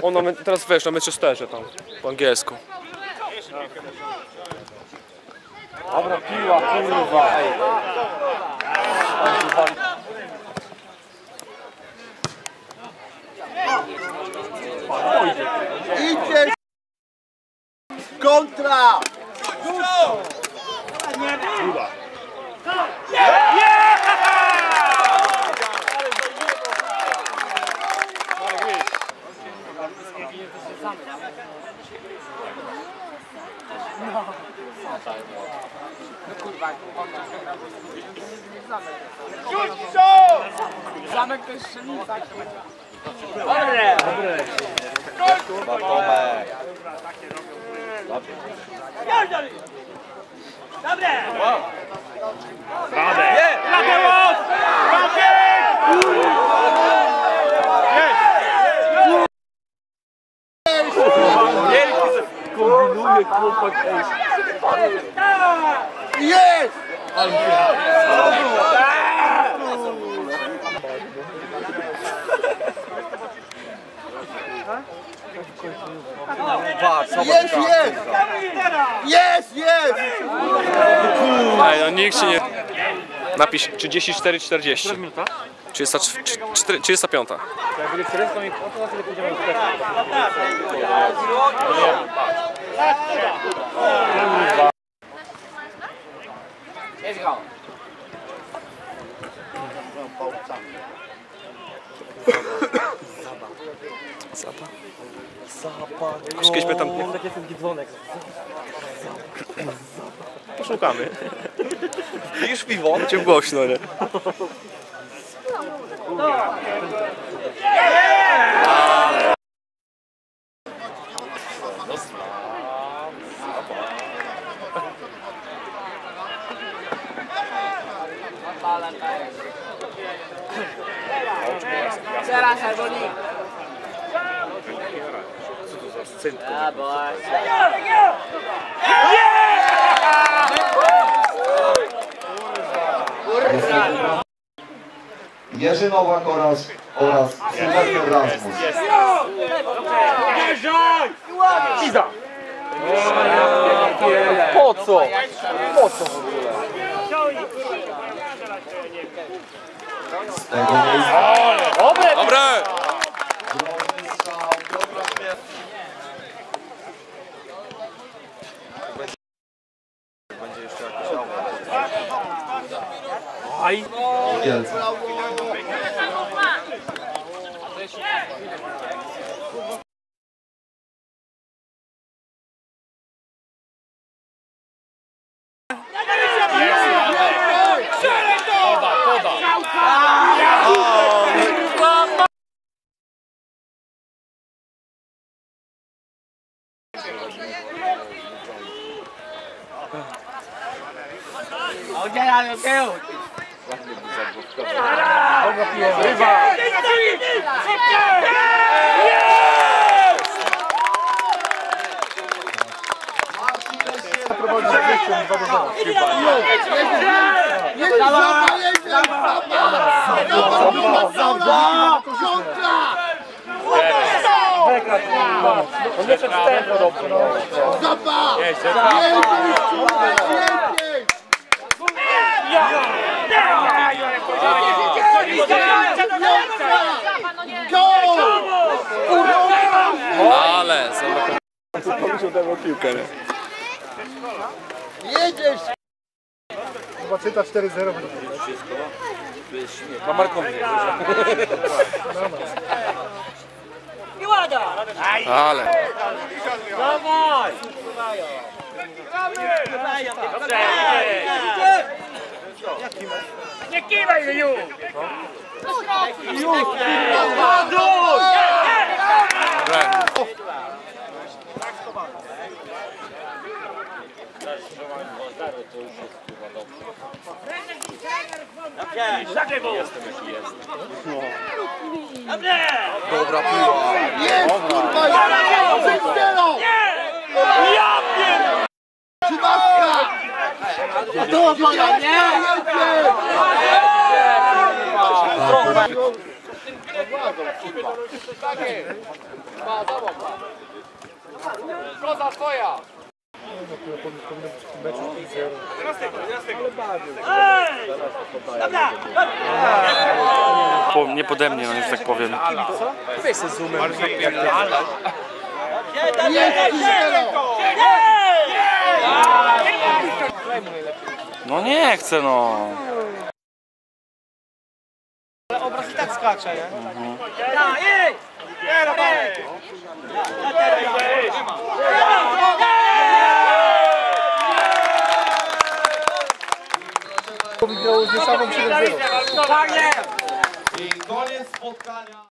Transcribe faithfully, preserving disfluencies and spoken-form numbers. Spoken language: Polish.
On na, teraz wiesz, na Manchesterze tam, po angielsku. Dobra piła, kurwa, ej. Idzie! Kontra! Zamek to jest strzelnica. Dobre! Kurwa, Tomek! Dobre! Brawo! Nie! Mateusz! Kombinuje chłopak. Jest! Jest, jest! Jest, jest! Ej, no nikt się nie... Napisz trzydzieści cztery czterdzieści. trzydziesta pięć. Jak będzie czterdzieści, to mi po co sobie pójdziemy do sklepu? Let's go. Zapa. Zapa. Już kiedyś mnie tam... Taki jest taki dzwonek. Poszukamy. Pijesz piwo? Cię głośno, nie? Teraz Ebony. Yeah, boy. Jerzy Nowak oraz, oraz Sylwester Rasmus. Pizza! Po co? Po co w ogóle? Z tego miejsca Dobre! Dobre! groźny strzał. Będzie jeszcze jakiś Aj! Kielce. Udziela do tyłu. Dobra piła, rywa! Jest zapa, jest zapa! Zapa! Kontra! Beka, kurwa! On nie przed tempo dobrze, no. Zapa! Jest, Więcej! Ale, zobacz. Pomyślał tę piłkę, nie? Jedziesz! Chyba czyta cztery zero. Na Markowie. Ale. Dawaj! Nie kiwaj mi już! Dobra piła. Jest, kurwa! Przed stelą! Ja pierdolę! Trzymawka! To moja, nie! Jedzie! Koza twoja! Po, nie pode mnie, no, że tak powiem. Weź se zoomem. Jest zero! No nie chcę, no. Obraz i tak skacze, nie? Wygrało z Nieszawą siedem zero. Tak jest! I koniec spotkania.